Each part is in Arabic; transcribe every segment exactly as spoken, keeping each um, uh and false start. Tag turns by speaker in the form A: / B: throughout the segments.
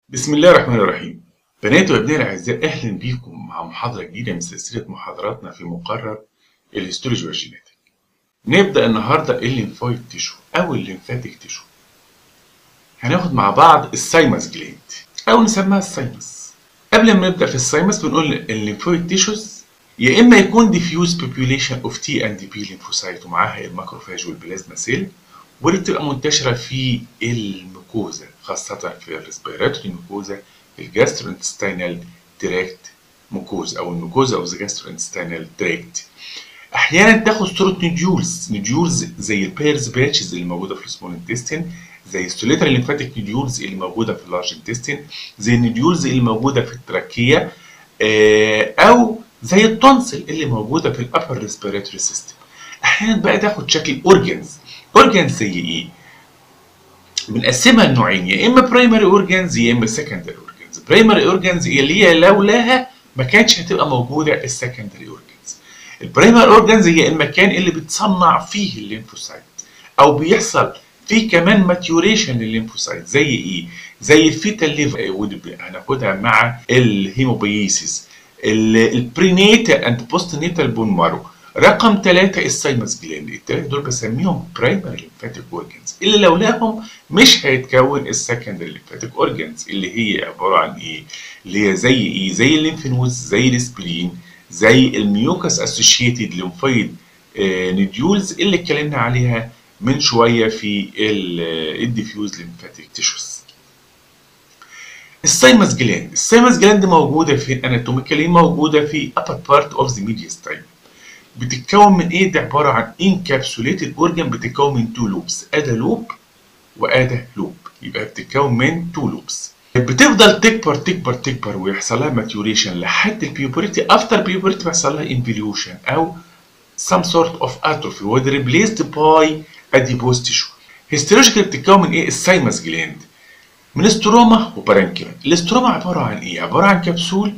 A: بسم الله الرحمن الرحيم. بنات وابنائي الاعزاء، اهلا بيكم مع محاضره جديده من سلسله محاضراتنا في مقرر الهيستولوجي والجيناتيك. نبدا النهارده الليمفويد تيشو او الليمفاتيك تيشو. هناخد مع بعض الثايمس جلاند او نسميها الثايمس. قبل ما نبدا في الثايمس بنقول الليمفويد تيشوز يا اما يكون ديفيوز بوبيوليشن اوف تي اند بي ليمفوسايت ومعاها الماكروفاج والبلازما سيل، ودي بتبقى منتشره في الميكوزا خاصه في الريسبيراتوري ميكوزا، الجاستروانتستينال تراكت ميكوزا او الميكوزا اوف ذا جاستروانتستينال تراكت. احيانا تاخد صوره نوديولز نوديولز زي البيرز باتشز اللي موجوده في السمول انتستين، زي الستوليتري ليمفاتيك نوديولز اللي موجوده في اللارج انتستين، زي النوديولز اللي موجوده في التراكيه، او زي التونسل اللي موجوده في الابر ريسبيراتوري سيستم. احيانا بقى تاخد شكل اورجنز. اورجنز زي ايه؟ بنقسمها لنوعين، يا اما برايمري اورجنز يا اما سكندري اورجنز. برايمري اورجنز اللي هي لولاها ما كانتش هتبقى موجوده السكندري اورجنز. البرايمري اورجنز هي المكان اللي بتصنع فيه الليمفوسايت او بيحصل فيه كمان ماتيوريشن للليمفوسايت. زي ايه؟ زي الفيتال ليفر ودي هناخدها مع الهيموبيسيس، البرينيتال اند بوست نيتال بون مارو. رقم ثلاثة الثايمس جلاند. الثلاثة دول بسميهم برايمري ليمفاتيك اورجنز اللي لولاهم مش هيتكون السكندري ليمفاتيك اورجنز اللي هي عباره عن ايه؟ اللي هي زي ايه؟ زي الليمف نودز، زي السبلين، زي الميوكس اسوشيتد ليمفويد نوديولز اللي اتكلمنا عليها من شويه في الديفيوز ليمفاتيك تيشوز. الثايمس جلاند، الثايمس جلاند موجوده في اناتوميكالي موجوده في upper part of the mediastinum. بتتكون من ايه؟ ده عباره عن انكابسوليتد اورجان بتتكون من تو لوبس، ادا لوب وادا لوب، يبقى بتتكون من تو لوبس. بتفضل تكبر تكبر تكبر ويحصل لها ماتيوريشن لحد البيوبرتي. افتر بيوبرتي بيحصل لها انفليوشن او some sort of atrophy وده replaced by adipose tissue. هيستولوجيكال بتتكون من ايه؟ الثايمس جلاند من استروما وبارانكيما. الاستروما عباره عن ايه؟ عباره عن كبسول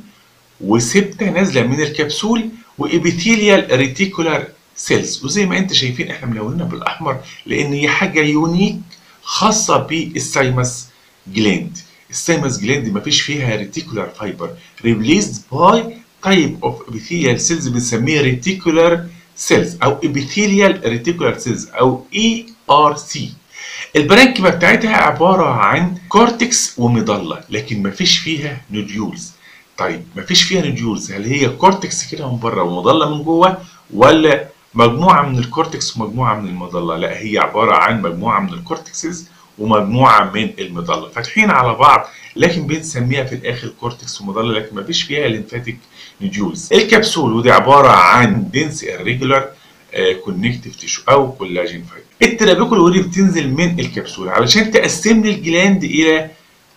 A: وسبته نازله من الكبسول وابيثيليال ريتيكولار سيلز، وزي ما انت شايفين احنا ملونينها بالاحمر لان هي حاجه يونيك خاصه بالثايمس جلاند. الثايمس جلاند ما فيش فيها ريتيكولار فايبر، ريبليسد باي تايب اوف ابيثيليال سيلز بنسميها ريتيكولار سيلز او ابيثيليال ريتيكولار سيلز او اي ار سي. البرانكيما بتاعتها عباره عن كورتكس ومظله لكن ما فيش فيها نوديولز. طيب ما فيش فيها نوديولز، هل هي كورتكس كده من بره ومظله من جوه، ولا مجموعه من الكورتكس ومجموعه من المظله؟ لا، هي عباره عن مجموعه من الكورتكسز ومجموعه من المظله فاتحين على بعض، لكن بنسميها في الاخر كورتكس ومظله لكن ما فيش فيها ليمفاتيك نوديولز. الكبسول ودي عباره عن دنس irregular كونكتيف تيشو او كولاجين فايبر. الترابيكول ودي بتنزل من الكبسول علشان تقسم لي الجلاند الى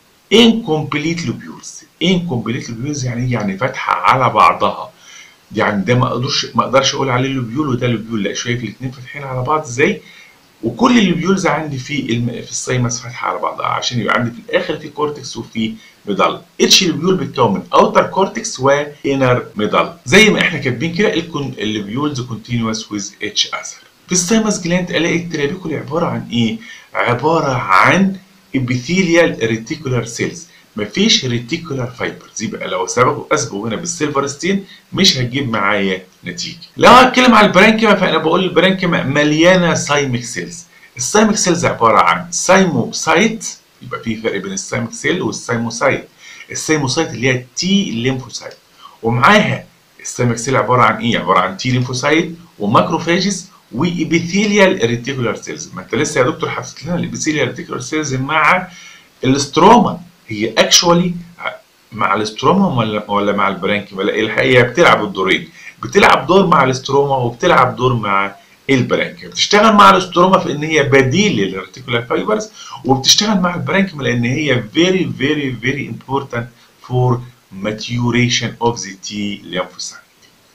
A: incomplete lobules. incomplete lobules يعني يعني فاتحه على بعضها، يعني ده ما اقدرش ما اقدرش اقول عليه لوبيول وده لوبيول، لا، شايف الاثنين فاتحين على بعض ازاي؟ وكل اللوبيولز عندي في الم... في الثايمس فاتحه على بعضها عشان يبقى عندي في الاخر في كورتكس وفي ميدال. اتش لوبيول بتكون من اوتر كورتكس وانر ميدال زي ما احنا كاتبين كده اللوبيولز كونتينوس ويز اتش اذر. في الثايمس جلاند الاقي الترابيكول عباره عن ايه؟ عباره عن ابيثيليال ريتيكولار سيلز، مفيش ريتيكولار فايبرز، يبقى لو سبقوا اسبقوا هنا بالسيلفر ستين مش هتجيب معايا نتيجه. لو هتكلم على البرانكيما فانا بقول البرانكيما مليانه سايميك سيلز. السايميك سيلز عباره عن سايموسايت، يبقى في فرق بين السايميك سيل والسايموسايت. السايموسايت اللي هي تي ليمفوسايت، ومعاها السايميك سيل عباره عن ايه؟ عباره عن تي ليمفوسايت وماكروفاجز وابيثيليال ريتيكولار سيلز. ما انت لسه يا دكتور حطيت لنا الابيثيليال ريتيكولار سيلز مع الاستروما، هي اكشوالي مع الاستروما ولا ولا مع البرانكيما؟ لا، الحقيقه بتلعب الدورين، بتلعب دور مع الاستروما وبتلعب دور مع البرانكيما. بتشتغل مع الاستروما في ان هي بديل للريتيكولار فايبرز، وبتشتغل مع البرانكيما لان هي very very very important for maturation of the T lymphocyte.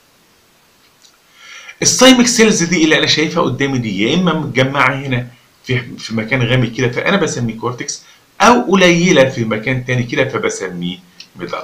A: السايميك سيلز دي اللي انا شايفها قدامي دي يا اما متجمعه هنا في في مكان غامق كده فانا بسميه كورتكس، او قليله في مكان تاني كده فبسميه ميدال.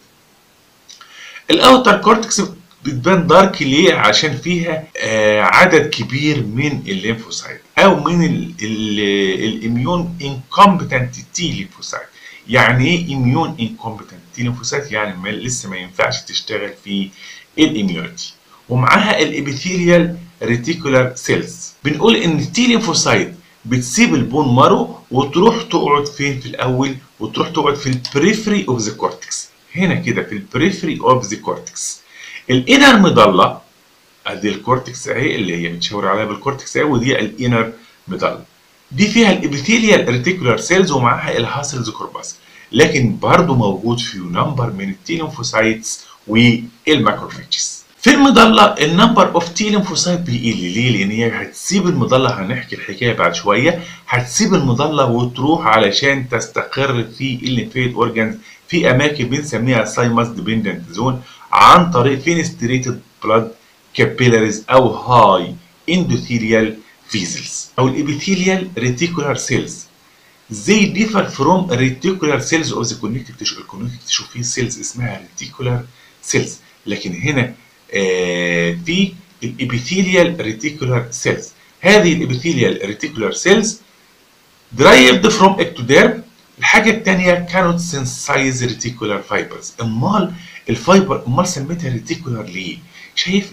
A: الاوتر كورتكس بتبان دارك ليه؟ عشان فيها آه عدد كبير من الليمفوسايت او من الاميون انكومبتنت تي ليمفوسايت، يعني ايه immune incompetent؟ تي ليمفوسايت يعني ما لسه ما ينفعش تشتغل في الاميونيتي. ومعاها الابيثيليال ريتيكولار سيلز. بنقول ان التي ليمفوسايت بتسيب البون مارو وتروح تقعد فين في الاول؟ وتروح تقعد في البريفري اوف ذا كورتكس، هنا كده في البريفري اوف ذا كورتكس. الانر مضله ادي الكورتكس اهي اللي هي متشاور عليها بالكورتكس اهي، ودي الانر مضله. دي فيها الابيثيليال ريتيكولار سيلز ومعاها الهاسلز كورباسل، لكن برضه موجود في نمبر من التي ليمفوسايتس والماكروفاجز. في المضله النمبر اوف تي ليمفوسايت بيقل. ليه؟ لان هي هتسيب المضله، هنحكي الحكايه بعد شويه، هتسيب المضله وتروح علشان تستقر في الليمفيد اورجانز في اماكن بنسميها سايمس ديبندنت زون عن طريق فينستريتد بلاد كابيلاريز او هاي اندوثيليال فيزلز او الابيثيليال ريتيكولار سيلز. They differ from reticular cells of the connective tissue. الكونكتيف تيشو فيه سيلز اسمها reticular cells، لكن هنا آه في الابيثيليال ريتيكولار سيلز. هذه الابيثيليال ريتيكولار سيلز derived from ectoderm. الحاجه الثانيه cannot synthesize reticular fibers. امال الفايبر امال سميتها ريتيكولار ليه؟ شايف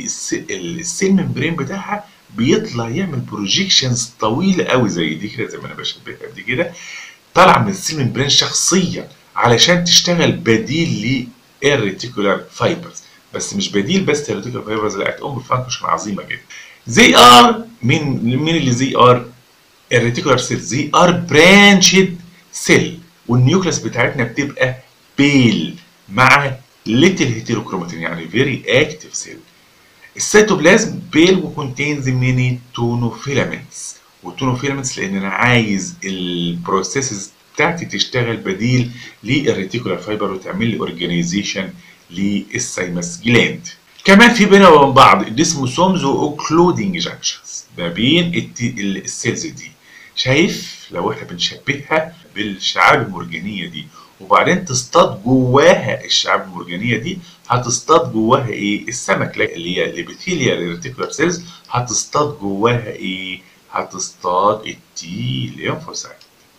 A: السيل ممبرين بتاعها بيطلع يعمل بروجيكشنز طويله قوي زي دي كده، زي ما انا بشبهها دي كده، طالعه من السيل ممبرين شخصيا علشان تشتغل بديل للريتيكولار فايبرز، بس مش بديل بس للريتيكولار فايبرز، لا هتقوم بفانكشن عظيمه جدا. زي ار مين مين اللي زي ار؟ الريتيكولار سيل. زي ار برانشد سيل، والنيوكليس بتاعتنا بتبقى بيل مع ليتل هيتيروكروماتين يعني فيري اكتيف سيل. السيتوبلازم بيل وكونتينز ميني تونوفيلامنتس، والتونوفيلامنتس لان انا عايز البروسيسز بتاعتي تشتغل بديل للريتيكولار فايبر وتعمل لي اورجانيزيشن للسايمس جلاند. كمان في بينها وبين بعض الديسموسومز واوكلودنج جانكشنز ما بين السيلز دي. شايف لو احنا بنشبهها بالشعاب المرجانيه دي وبعدين تصطاد جواها الشعاب المرجانيه دي، هتصطاد جواها ايه؟ السمك اللي هي الابيثيليال ريتيكولار سيلز هتصطاد جواها ايه؟ هتصطاد التي ليمفوسايت.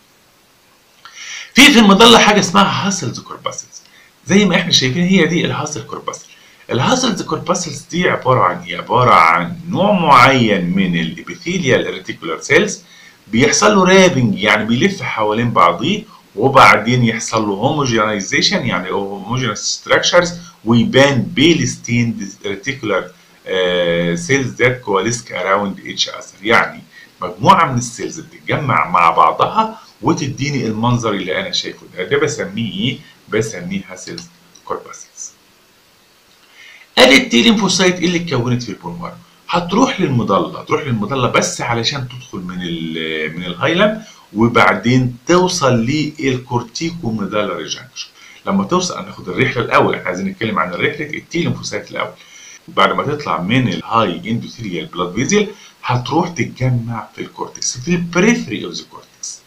A: في في المظله حاجه اسمها هاسلز كورباسلز، زي ما احنا شايفين هي دي الهاسل كورباسل. الهاسلز كورباسلز دي عباره عن ايه؟ عباره عن نوع معين من الابيثيليال ريتيكولار سيلز بيحصل له رابنج يعني بيلف حوالين بعضيه وبعدين يحصل له هوموجينايزيشن يعني هوموجينس ستراكشرز ويبان بيل ستيند ريتيكولار سيلز ذات كواليسك اراوند اتش اذر. يعني مجموعه من السيلز بتتجمع مع بعضها وتديني المنظر اللي انا شايفه ده. ده بسميه ايه؟ بسميه هاسلز كورباسلز. ادي التي ليمفوسايت اللي اتكونت في البون مارو هتروح للمظله، تروح للمظله بس علشان تدخل من ال من الهايلم وبعدين توصل للكورتيكو ميدالاري جانكشن. لما توصل هناخد الرحله الاول، احنا عايزين نتكلم عن رحله التي ليمفوسايت الاول. بعد ما تطلع من الهاي اندوثيليال بلاد فيزل هتروح تتجمع في الكورتكس في البريفري اوف ذا كورتكس.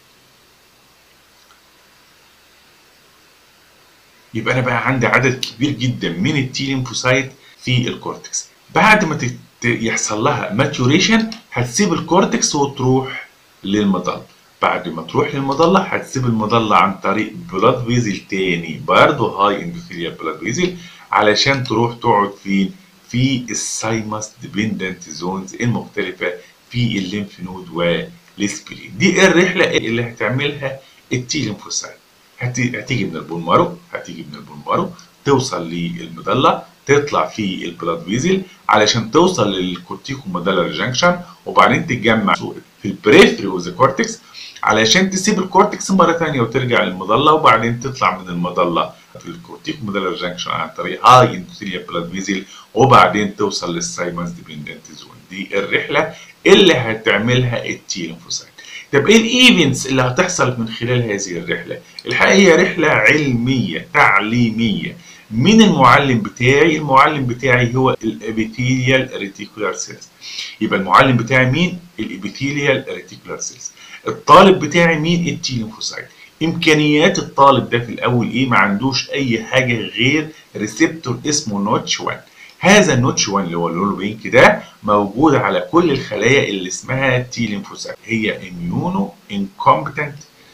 A: يبقى انا بقى عندي عدد كبير جدا من التي ليمفوسايت في الكورتكس. بعد ما يحصل لها ماتوريشن هتسيب الكورتكس وتروح للمظله. بعد ما تروح للمظله هتسيب المظله عن طريق بلاد فيزل تاني برضه هاي اندوثيليال بلاد فيزل علشان تروح تقعد فين؟ في السايمس ديبندنت زونز المختلفه في الليمف نود والسبلين. دي الرحله اللي هتعملها التي ليمفوسايت. هتيجي من البون مارو، هتيجي من البون مارو توصل للمظله، تطلع في البلاد فيزل علشان توصل للكورتيكو ميدالاري جانكشن وبعدين تتجمع في البريفري اوف ذا كورتكس علشان تسيب الكورتكس مره ثانيه وترجع للمظله وبعدين تطلع من المظله في الكورتيكو ميدالاري جانكشن عن طريق هاي اندوثيليال بلاد فيزل وبعدين توصل للسايمس ديبندنت زون. دي الرحله اللي هتعملها التي ليمفوسايت. طب ايه الايفنتس اللي هتحصل من خلال هذه الرحله؟ الحقيقه هي رحله علميه تعليميه. مين المعلم بتاعي؟ المعلم بتاعي هو الابيثيليال ريتيكولار سيلز. يبقى المعلم بتاعي مين؟ الابيثيليال ريتيكولار سيلز. الطالب بتاعي مين؟ التي ليمفوسايت. امكانيات الطالب ده في الاول ايه؟ ما عندوش اي حاجه غير ريسبتور اسمه نوتش واحد. هذا النوتش واحد اللي هو اللون بينك ده موجود على كل الخلايا اللي اسمها تي ليمفوسايت. هي اميونو انكومبتنت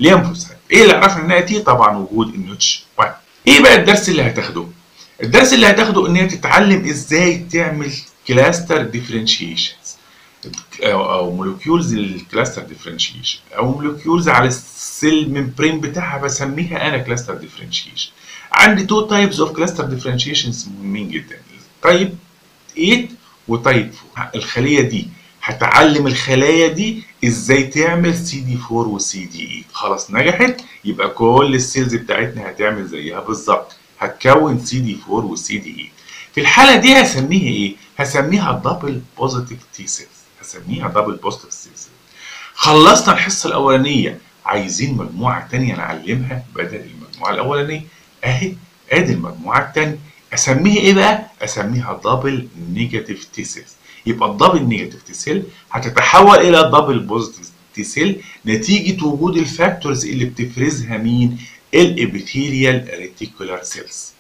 A: ليمفوسايت. ايه اللي عرفنا انها تي؟ طبعا وجود النوتش واحد. ايه بقى الدرس اللي هتاخده؟ الدرس اللي هتاخده ان هي تتعلم ازاي تعمل كلاستر ديفرنشيشنز او او مولكيولز للكلاستر ديفرنشيشن، او مولكيولز على السيل ممبرين بتاعها بسميها انا كلاستر ديفرنشيشن. عندي تو تايبس اوف كلاستر ديفرنشيشنز مهمين جدا، تايب ثمانية وتايب أربعة. الخليه دي هتعلم الخلايا دي ازاي تعمل سي دي أربعة وسي دي ثمانية. خلاص نجحت، يبقى كل السيلز بتاعتنا هتعمل زيها بالظبط، هتكون سي دي أربعة وسي دي ثمانية. في الحاله دي هسميها ايه؟ هسميها دبل بوزيتيف تي سيلز، هسميها دبل بوزيتيف سيلز. خلصنا الحصه الاولانيه، عايزين مجموعه ثانيه نعلمها بدل المجموعه الاولانيه. اهي ادي المجموعه الثانيه، اسميها ايه بقى؟ اسميها دبل نيجاتيف تي سيلز. يبقى الدبل نيجاتيف تي سيل هتتحول الى دبل بوزيتيف تي سيل نتيجه وجود الفاكتورز اللي بتفرزها مين؟ الابيثيليال ريتيكولار سيلز.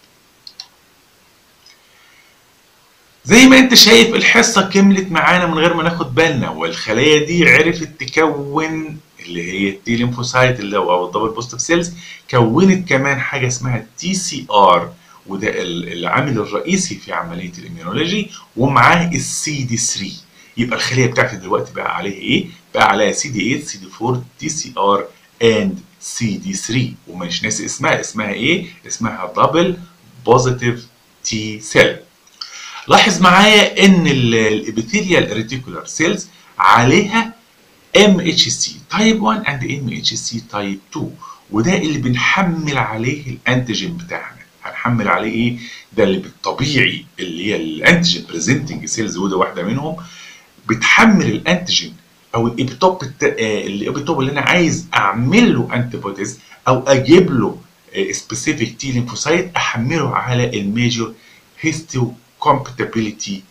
A: زي ما انت شايف الحصه كملت معانا من غير ما ناخد بالنا، والخلايا دي عرفت تكون اللي هي التي ليمفوسايت اللي هو او الدبل بوزيتيف سيلز، كونت كمان حاجه اسمها التي سي ار، وده العامل الرئيسي في عمليه الاميونولوجي، ومعاه السي دي ثلاثة. يبقى الخليه بتاعتي دلوقتي بقى عليها ايه؟ بقى عليها سي دي ثمانية، سي دي أربعة، تي سي ار اند سي دي ثلاثة، ومش ناسي اسمها، اسمها ايه؟ اسمها دبل بوزيتيف تي سيل. لاحظ معايا ان الابيثيليال ريتيكولار سيلز عليها ام اتش سي تايب واحد اند ام اتش سي تايب اتنين، وده اللي بنحمل عليه الانتيجين بتاعنا. هنحمل عليه ايه؟ ده اللي بالطبيعي اللي هي الانتيجين بريزنتنج سيلز، وده واحده منهم بتحمل الانتيجين او الابيتوب الابيتوب اللي انا عايز اعمل له انتي بوديز او اجيب له سبيسيفيك تي ليمفوسايت، احمله على الميجور هيستو كومباتيبيليتي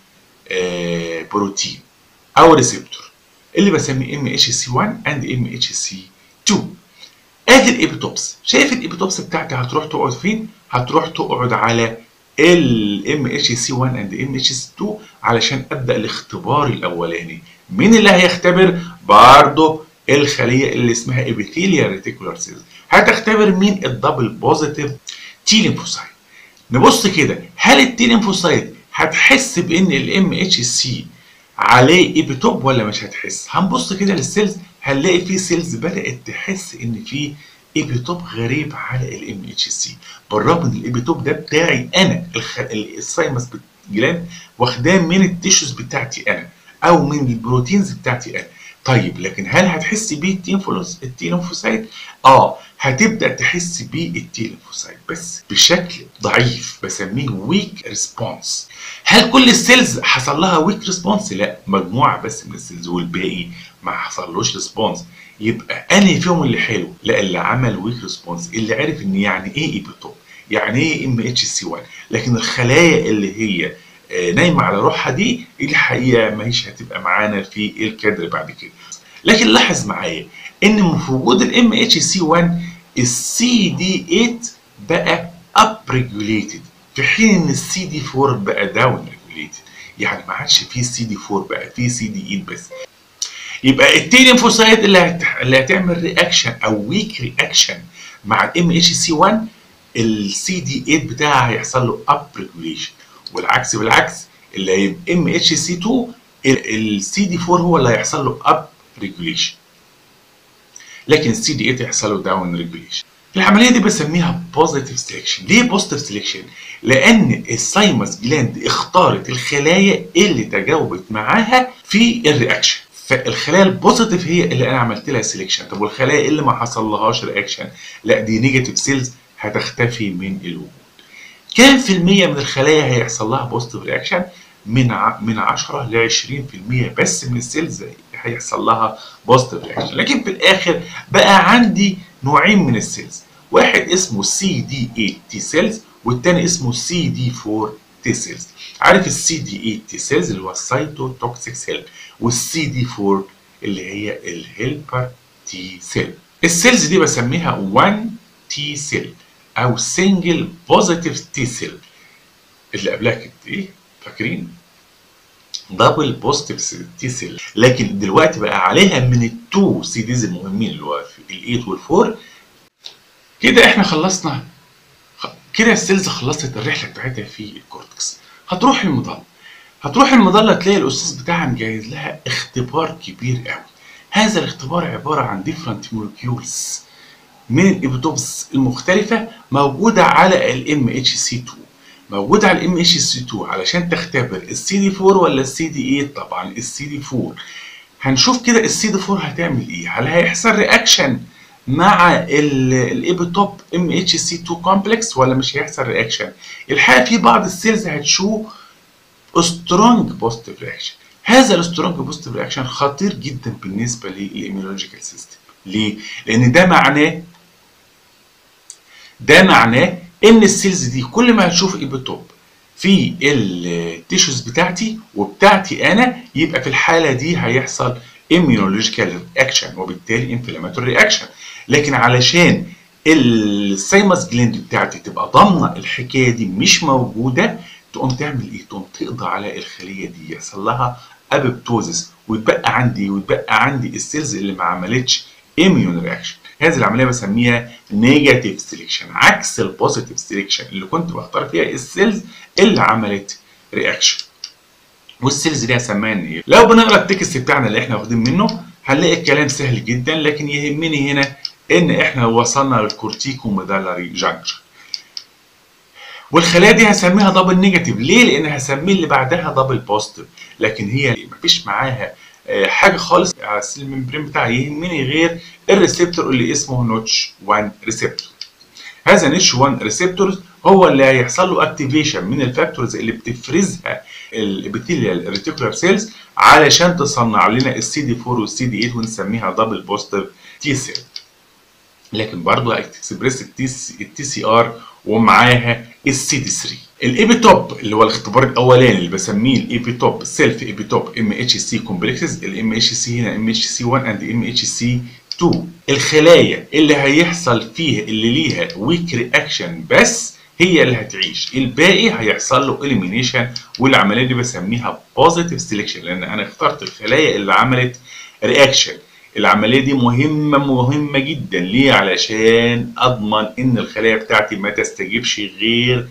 A: بروتين او ريسبتور اللي بسميه ام اتش سي واحد اند ام اتش سي اتنين. ادي الابيتوبس. شايف الابيتوبس بتاعتي هتروح تقعد فين؟ هتروح تقعد على ال ام اتش سي واحد اند ام اتش سي اتنين علشان ابدا الاختبار الاولاني. مين اللي هيختبر؟ برضه الخليه اللي اسمها ابيثيليال ريتيكولار سيلز. هتختبر مين؟ الدبل بوزيتيف تي ليمفوسايت. نبص كده، هل التي ليمفوسايت هتحس بان الام اتش سي عليه ايبيتوب ولا مش هتحس؟ هنبص كده للسيلز هنلاقي في سيلز بدات تحس ان في ايبيتوب غريب على الام اتش سي، بالرغم ان الايبيتوب ده بتاعي انا، الثايمس جلاند واخداه من التيشوز بتاعتي انا او من البروتينز بتاعتي انا. طيب لكن هل هتحس بيه التي ليمفوسايت؟ اه هتبدا تحس بيه التي ليمفوسايت بس بشكل ضعيف، بسميه ويك ريسبونس. هل كل السيلز حصل لها ويك ريسبونس؟ لا، مجموعه بس من السيلز والباقي ما حصلوش ريسبونس. يبقى انهي فيهم اللي حلو؟ لا، اللي عمل ويك ريسبونس، اللي عرف ان يعني ايه ايبيتوب، يعني ايه ام اتش سي واحد. لكن الخلايا اللي هي نايمه على روحها دي الحقيقه ما هيش هتبقى معانا في الكادر بعد كده. لكن لاحظ معايا ان في وجود الام اتش سي واحد السي دي ثمانية بقى اب ريجوليتد، في حين ان السي دي أربعة بقى داون ريجوليتد. يعني ما عادش في سي دي أربعة، بقى في سي دي ثمانية بس. يبقى التي ليمفوسايت اللي هت... اللي هتعمل رياكشن او ويك رياكشن مع الام اتش سي واحد السي دي ثمانية بتاعها هيحصل له اب ريجوليشن، والعكس بالعكس اللي هيبقى ام اتش سي اتنين السي دي أربعة هو اللي هيحصل له اب ريجوليشن، لكن السي دي ثمانية هيحصل له داون ريجوليشن. العمليه دي بسميها بوزيتيف سيلكشن. ليه بوزيتيف سيلكشن؟ لان الثايمس جلاند اختارت الخلايا اللي تجاوبت معاها في الرياكشن، فالخلايا البوزيتيف هي اللي انا عملت لها سيلكشن. طب والخلايا اللي ما حصلهاش رياكشن؟ لا، دي نيجاتيف سيلز هتختفي من الوجود. كام في المية من الخلايا هيحصل لها بوزيتيف رياكشن؟ من من عشرة ل عشرين في المية بس من السيلز هيحصل لها بوزيتيف رياكشن. لكن في الاخر بقى عندي نوعين من السيلز، واحد اسمه سي دي ثمانية تي سيلز والتاني اسمه سي دي أربعة تي سيلز. عارف السي دي ثمانية تي سيلز اللي هو السايتوتوكسيك سيل، والسي دي أربعة اللي هي الهيلبر تي سيل. السيلز دي بسميها واحد تي سيل او سنجل بوزيتيف تي سيل. اللي قبلها كانت ايه؟ فاكرين؟ دبل بوزيتيف تي سيل، لكن دلوقتي بقى عليها من التو سي ديز المهمين اللي هو ال8 وال4. كده احنا خلصنا، كده السيلز خلصت الرحله بتاعتها في الكورتكس. هتروح المظله، هتروح المظله تلاقي الاستاذ بتاعها مجهز لها اختبار كبير قوي. هذا الاختبار عباره عن ديفرنت مولكيولز من الابيتوبس المختلفه موجوده على الام اتش سي اتنين، موجوده على الام اتش سي اتنين علشان تختبر السي دي اربعة ولا السي دي تمانية. طبعا السي دي اربعة. هنشوف كده السي دي اربعة هتعمل ايه، هل هيحصل رياكشن مع الابيتوب ام اتش سي اتنين كومبلكس ولا مش هيحصل رياكشن. الحقيقه في بعض السيلز هتشوف سترونج بوزيتيف رياكشن. هذا السترونج بوزيتيف رياكشن خطير جدا بالنسبه للإيميولوجيكال سيستم. ليه؟ لان ده معناه ده معناه ان السيلز دي كل ما هتشوف ايبيتوب في التيشوز بتاعتي وبتاعتي انا، يبقى في الحاله دي هيحصل immunological reaction وبالتالي inflammatory reaction. لكن علشان الثايموس جلاند بتاعتي تبقى ضامنه الحكايه دي مش موجوده، تقوم تعمل ايه؟ تقوم تقضي على الخليه دي، يحصل لها ابيبتوزس، ويتبقى عندي ويتبقى عندي السيلز اللي ما عملتش immune reaction. هذه العمليه بسميها نيجاتيف سيلكشن، عكس البوزيتيف سيلكشن اللي كنت بختار فيها السيلز اللي عملت رياكشن. والسيلز دي هسميها ايه؟ لو بنقرا التكست بتاعنا اللي احنا واخدين منه هنلاقي الكلام سهل جدا، لكن يهمني هنا ان احنا وصلنا للكورتيكو ميدالاري جانكشن. والخلايا دي هسميها دبل نيجاتيف. ليه؟ لان هسميه اللي بعدها دبل بوزيتيف، لكن هي مفيش معاها حاجه خالص على السيل ممبرين بتاعي يهمني غير الريسبتور اللي اسمه نوتش واحد ريسبتور. هذا نوتش واحد ريسبتور هو اللي هيحصل له اكتيفيشن من الفاكتورز اللي بتفرزها الابيثيليال ريتيكولار سيلز علشان تصنع لنا السي دي اربعة والسي دي تمانية ونسميها دبل بوزيتيف تي سيل. لكن برضه هتكسبريس التي سي ار ومعاها السي دي ثلاثة. الايبيتوب اللي هو الاختبار الاولاني اللي بسميه الايبيتوب سيلف ايبيتوب ام اتش سي كومبلكسز، الام اتش سي هنا ام اتش سي واحد اند ام اتش سي اتنين. الخلايا اللي هيحصل فيها اللي ليها ويك رياكشن بس هي اللي هتعيش، الباقي هيحصل له اليمينيشن، والعمليه دي بسميها بوزيتيف سيلكشن لان انا اخترت الخلايا اللي عملت رياكشن. العمليه دي مهمه مهمه جدا. ليه؟ علشان اضمن ان الخلايا بتاعتي ما تستجيبش غير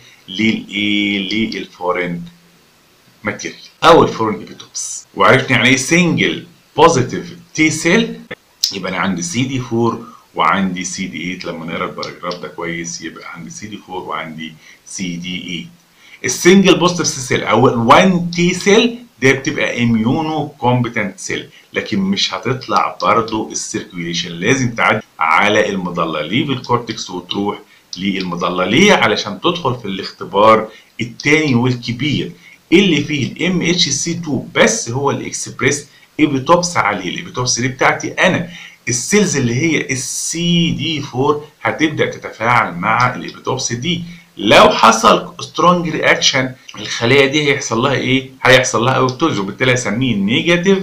A: للايه؟ للفورين ماتيريال او الفورين ايبيتوبس. وعرفنا يعني ايه سنجل بوزيتيف تي سيل. يبقى انا عندي سي دي اربعة وعندي سي دي تمانية. لما نقرا الباراجراف ده كويس يبقى عندي سي دي اربعة وعندي سي دي تمانية. السنجل بوزيتيف سيل او ال1 تي سيل ده بتبقى اميونو كومبتنت سيل، لكن مش هتطلع برضه السيركيوليشن، لازم تعدي على المظله ليف الكورتكس وتروح للمظله. ليه؟ علشان تدخل في الاختبار الثاني والكبير اللي فيه الام اتش سي اتنين بس هو الاكسبريس ايبيتوبس عليه. الايبيتوبس دي بتاعتي انا، السيلز اللي هي السي دي اربعة هتبدا تتفاعل مع الايبيتوبس دي. لو حصل سترونج رياكشن الخلايا دي هيحصل لها ايه؟ هيحصل لها ابيبتوز، وبالتالي هسميه نيجاتيف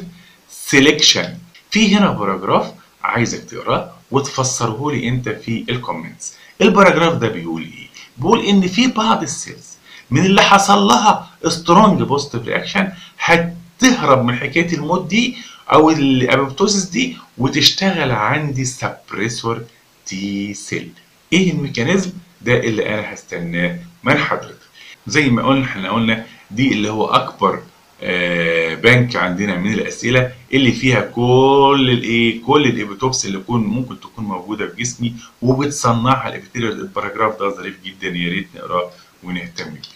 A: سيلكشن. في هنا باراجراف عايزك تقراه وتفسره لي انت في الكومنتس. الباراجراف ده بيقول ايه؟ بيقول ان في بعض السيلز من اللي حصل لها سترونج بوزيتيف رياكشن هتهرب من حكايه الموت دي او الابيبتوزيس دي وتشتغل عندي سبريسور تي سيل. ايه الميكانيزم ده اللي انا هستناه من حضرتك؟ زي ما قلنا احنا قلنا دي اللي هو اكبر آه بنك عندنا من الاسئله اللي فيها كل الايه كل الايبيتوبس اللي يكون ممكن تكون موجوده في جسمي وبتصنعها الابيثيليال. الباراجراف ده ظريف جدا، يا ريت نقراه ونهتم بيه.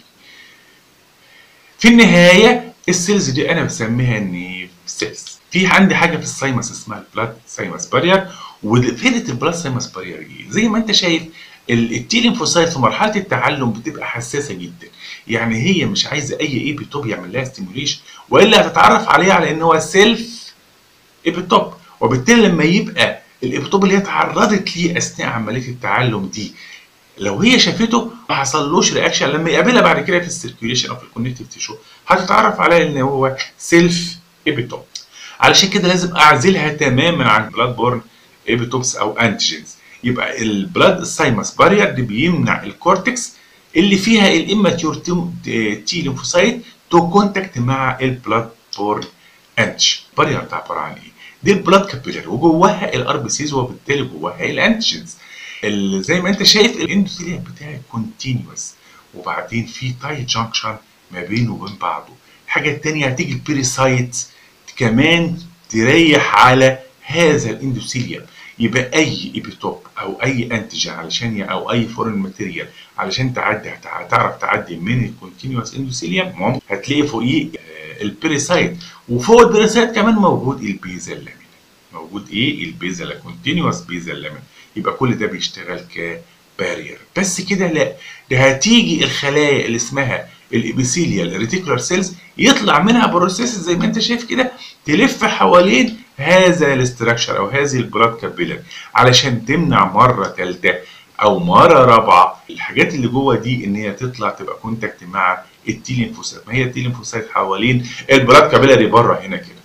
A: في النهايه السيلز دي انا بسميها النيف سيلز. في عندي حاجه في الثايمس اسمها البلاد ثايمس بارير. وفائده البلاد ثايمس بارير ايه؟ زي ما انت شايف التي ليمفوسايت في مرحله التعلم بتبقى حساسه جدا، يعني هي مش عايزه اي ايبيتوب يعمل لها ستيموليشن والا هتتعرف عليه على ان هو سيلف ايبيتوب. وبالتالي لما يبقى الايبيتوب اللي هي اتعرضت ليه اثناء عمليه التعلم دي لو هي شافته ما حصلوش رياكشن، لما يقابلها بعد كده في السيركيوليشن او في الكونكتيف تيشو هتتعرف عليه ان هو سيلف ايبيتوب. علشان كده لازم اعزلها تماما عن بلاد بورن ايبيتوبس او انتيجينز. يبقى البلاد ثايمس بارير دي بيمنع الكورتكس اللي فيها الاماتيور تي ليمفوسايت تو كونتاكت مع البلاد بورن انتيجين. البارير ده عباره عن ايه؟ دي البلاد كابيلاري وجواها الار بي سيز وبالتالي جواها الانتيجينز. زي ما انت شايف الاندوثيليوم بتاعي كونتينوس وبعدين في تايت جانكشن ما بينه وبين بعضه. الحاجه الثانيه هتيجي البيريسايت كمان تريح على هذا الاندوثيليوم. يبقى اي ايبيتوب او اي انتيجين علشان او اي فورين ماتيريال علشان تعدي هتعرف تعدي من الكونتينوس اندوثيليوم هتلاقي فوقيه البيريسايت، وفوق البيريسايت كمان موجود البيزال لامين. موجود ايه؟ البيزال كونتينوس بيزال لامين. يبقى كل ده بيشتغل كبارير. بس كده لا، ده هتيجي الخلايا اللي اسمها الابيثيليال ريتيكولار سيلز يطلع منها بروسيس زي ما انت شايف كده تلف حوالين هذا الاستراكشر او هذه البلاد كابيلر علشان تمنع مره ثالثه او مره رابعه الحاجات اللي جوه دي ان هي تطلع تبقى كونتاكت مع التي ليمفوسايت. ما هي التي ليمفوسايت حوالين البلاد كابيلاري بره هنا كده.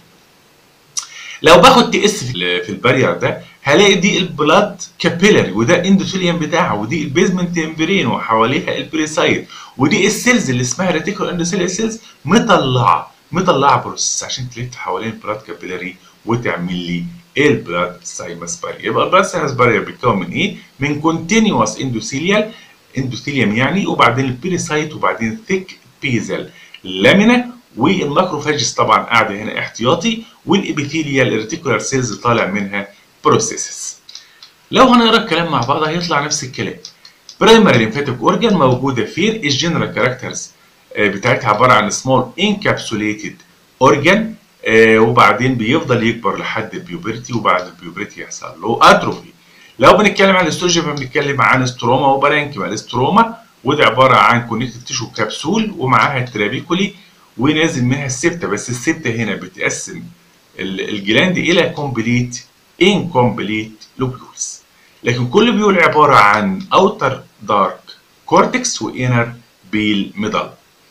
A: لو باخد تي اس في البارير ده هلاقي دي البلاد كابيلاري وده اندوثيليوم بتاعها ودي البيزمنت تمبرين وحواليها البريسايد ودي السيلز اللي اسمها ريتيكول اندوثيليال سيلز مطلعه مطلعه بروسيس عشان تلف حوالين البلاد كابيلاري وتعمل لي البلاد سايمس بارير. يبقى البلاد سايمس بارير بيتكون من ايه؟ من كونتينوس اندوثيليال اندوثيليوم يعني وبعدين البريسايت وبعدين ثيك بيزل لامينا والماكروفاجز طبعا قاعده هنا احتياطي والابيثيليال ريتيكولار سيلز طالع منها بروسيسز. لو هنقرا الكلام مع بعض هيطلع نفس الكلام. برايمري ليمفاتيك اورجان موجوده فين؟ الجنرال كاركترز بتاعتها عباره عن سمول انكابسوليتد اورجان وبعدين بيفضل يكبر لحد البيوبرتي وبعد البيوبرتي يحصل له اتروفي. لو بنتكلم عن الاستروجين فبنتكلم عن ستروما وبارانكيما. الاستروما وده عباره عن كونكتيف تيشو كبسول ومعاها الترابيكولي ونازل منها السبته، بس السبته هنا بتقسم الجلاند الى كومبليت انكومبليت لوبيولز. لكن كل بيول عباره عن اوتر دارك كورتكس وانر بيل ميدال.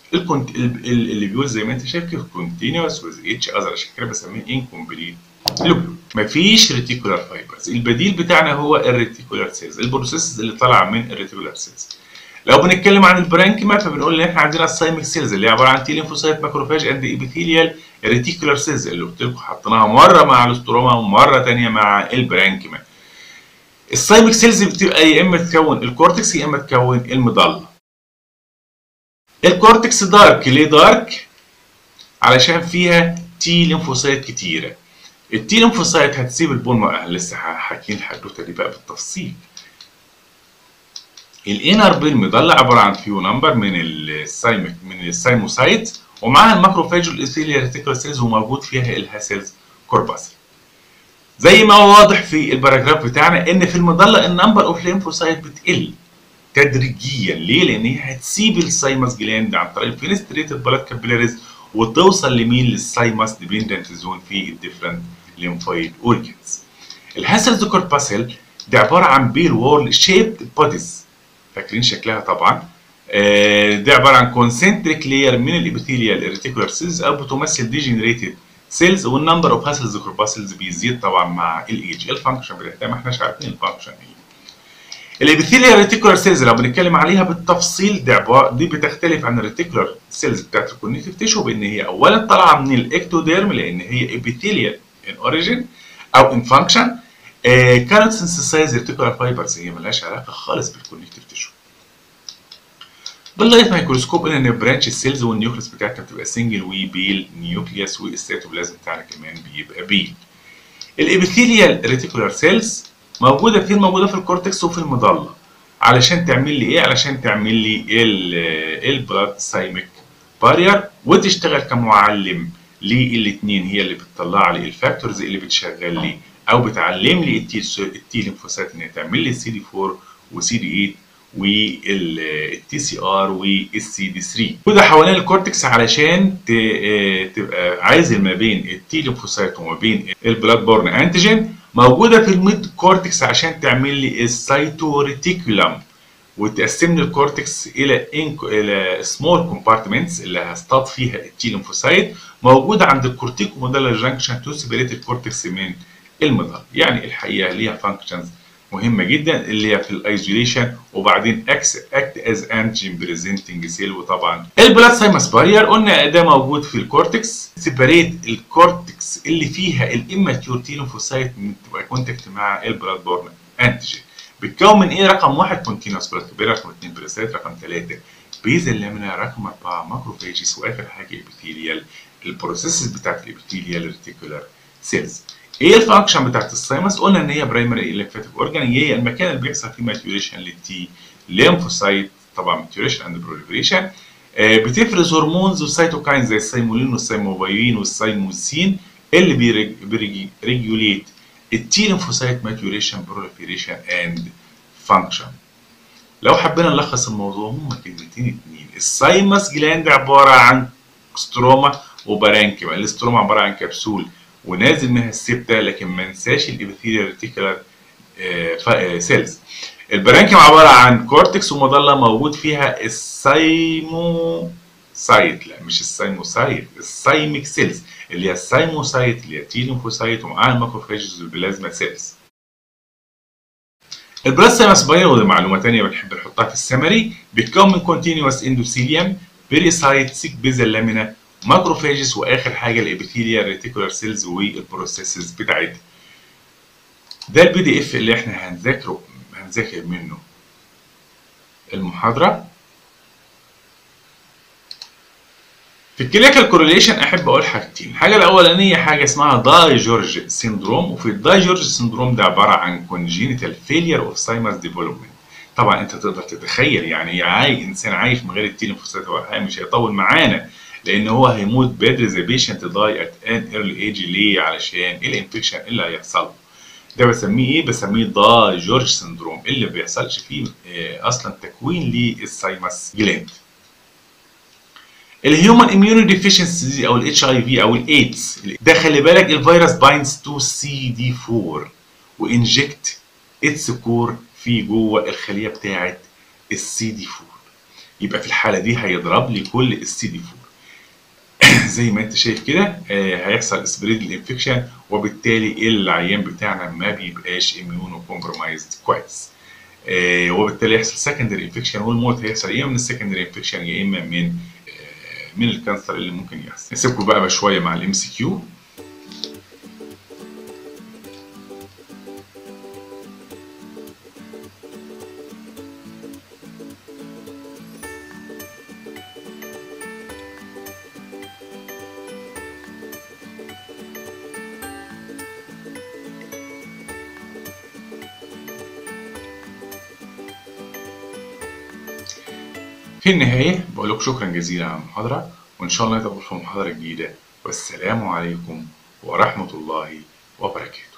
A: اللي بيقول زي ما انت شايف كده كونتينوس وذ اتش اذر عشان كده بسميه انكومبليت لوبيول. مفيش ريتيكولار فايبرز. البديل بتاعنا هو الريتيكولار سيلز، البروسيس اللي طالعه من الريتيكولار سيلز. لو بنتكلم عن البرانكيما فبنقول ان احنا عندنا السايميك سيلز اللي هي عباره عن تي ليمفوسايت ماكروفاج اند ايبيثيليال ريتيكولار سيلز اللي قلت لكم حطيناها مره مع الاستروما ومره ثانيه مع البرانكيما. السايميك سيلز بتبقى يا اما تكون الكورتكس يا اما تكون المضله. الكورتكس دارك. ليه دارك؟ علشان فيها تي ليمفوسايت كتيره. التي ليمفوسايت هتسيب البون لسه حاكيين الحدوته دي بقى بالتفصيل. الانر بيل مضله عباره عن فيو نمبر من السايميك من السايموسايت ومعاها الماكروفاج والإيثيليال ريتيكولار سيلز وموجود فيها الهاسيلز كورباسل. زي ما هو واضح في الباراجراف بتاعنا ان في المضله النمبر اوف ليمفوسايت بتقل تدريجيا. ليه؟ لان هي هتسيب السايمس جلاند عن طريق الفينستريتد بلاد كابيلاريز وتوصل لمين؟ للسايمس ديبندنت زون في الديفرنت ليمفويد اورجنز. الهاسيلز كورباسل دي عباره عن بيل وول شيبد بوديز. فاكرين شكلها طبعا. آه دي عباره عن كونسنتريك لاير من الابيثيليال ريتيكولار سيلز او بتمثل ديجنريتد سيلز والنمبر اوف هاسلز كورباسلز بيزيد طبعا مع الايج. الفانكشن بتاعتها ما احناش عارفين الفانكشن ايه. الابيثيليال ريتيكولار سيلز لو بنتكلم عليها بالتفصيل دي دي بتختلف عن الريتيكولار سيلز بتاعت الكونكتيف تيشو بان هي اولا طالعه من الاكتوديرم لان هي ابيثيليال ان اوريجين او ان فانكشن. كانت سنسيسايز ريتيكولار فايبرز هي مالهاش علاقه خالص بالكونكتيف تيشو. باللايت مايكروسكوب قلنا ان برانش السيلز والنيوكليس بتاعتها بتبقى سنجل وبيل نيوكليوس والسيتوبلازم بتاعنا كمان بيبقى بيل. الابيثيليال ريتيكولار سيلز موجوده فين؟ موجوده في الكورتكس وفي المضله علشان تعمل لي ايه؟ علشان تعمل لي البلاد سايميك بارير وتشتغل كمعلم للاثنين. هي اللي بتطلع لي الفاكتورز اللي بتشغل لي او بتعلم لي التي ليمفوسايت ان هي تعمل لي سي دي أربعة وسي دي ثمانية والتي سي ار والسي دي ثلاثة. وده حوالين الكورتكس علشان تبقى عازل ما بين التي ليمفوسايت وما بين البلاد بورن انتيجين. موجوده في الميد كورتكس عشان تعمل لي السايتوريتيكولم وتقسم لي الكورتكس الى الى سمول كومبارتمنتس اللي هصطاد فيها التي ليمفوسايت. موجوده عند الكورتيكو موديلر جانكشن تو سيبريت الكورتكس من المضله. يعني الحقيقه ليها فانكشنز مهمه جدا اللي هي في الايزوليشن، وبعدين اكس اكت از انتيجين بريزنتنج سيل. وطبعا البلاد ثايمس بارير قلنا ده موجود في الكورتكس، سيبريت الكورتكس اللي فيها الاماتيور تي ليمفوسايت تبقى كونتاكت مع البلاد بورن انتيجين. بتكون من ايه؟ رقم واحد كونتينوس بلاد كبير، رقم اثنين بريسات، رقم ثلاثه بيزل لامينا، رقم اربعه ماكروفاجيس، واخر حاجه ابيثيليال. البروسيسز بتاعت الابيثيليال ريتيكولار سيلز. ايه الفانكشن بتاعت الثايمس؟ قلنا ان هي برايمري ليمفاتيك اورجان، هي المكان اللي بيحصل فيه ماتيوريشن للتي ليمفوسايت، طبعا ماتيوريشن اند بروليفريشن. بتفرز هرمونز وسيتوكاين زي السيمولين والسيموبايين والسيموسين اللي بيريجوليت التي ليمفوسايت ماتيوريشن بروليفريشن اند فانكشن. لو حبينا نلخص الموضوع هما كلمتين اتنين. الثايمس جلاند عباره عن ستروما وبارانكيما. الاستروما عباره عن كبسول ونازل منها السبتة، لكن ما ننساش الابيثيليال ريتيكولار سيلز. البرانكيوم عباره عن كورتكس ومظله موجود فيها السايموسايت، لا مش السايموسايت، السايميك سيلز اللي هي السايموسايت اللي هي تي ليمفوسايت ومعاها الماكروفاجز والبلازما سيلز. البلاد ثايمس باير، ودي معلومه ثانيه بنحب نحطها في السمري، بيتكون من كونتينوس اندوثيليوم، بيريسايت، سيك بيزل لامينا، ماكروفاجز، واخر حاجه الابيثيليال ريتيكولار سيلز والبروسيسز بتاعتها. ده البي دي اف اللي احنا هنذاكره هنذاكر منه المحاضره. في الكلينيكال كورليشن احب اقول حاجتين. الحاجه الاولانيه حاجه اسمها داي جورج سيندروم، وفي الداي جورج سيندروم ده عباره عن كونجينيتال فيلير اوف ثايمس ديفلوبمنت. طبعا انت تقدر تتخيل يعني عاي انسان عايش من غير التي ليمفوسايت مش هيطول معانا، لان هو هيموت بدري زي بيشنت داي ات ان ايرلي ايج. ليه؟ علشان الانفكشن اللي هيحصل ده بسميه ايه؟ بسميه داي جورج سيندروم، اللي ما بيحصلش فيه اصلا تكوين للثايمس جلاند. الهيومن اميونو ديفيشنسي او الاتش اي في او الايدز ده خلي بالك الفيروس بايندز تو سي دي فور وانجكت اتس كور في جوه الخليه بتاعه السي دي فور، يبقى في الحاله دي هيضرب لي كل السي دي فور زي ما انت شايف كده. آه هيحصل سبريد الانفكشن، وبالتالي العيان بتاعنا ما بيبقاش اميونو كومبرومايزد كويس. آه وبالتالي يحصل سكندري انفكشن، والموت هيحصل يا اما من السكندري انفكشن يا اما من من الكانسر اللي ممكن يحصل. نسيبكم بقى شويه مع الام سي كيو. في النهاية بقول لكم شكرا جزيلا على المحاضرة، وإن شاء الله نتقابل في محاضرة جديدة، والسلام عليكم ورحمة الله وبركاته.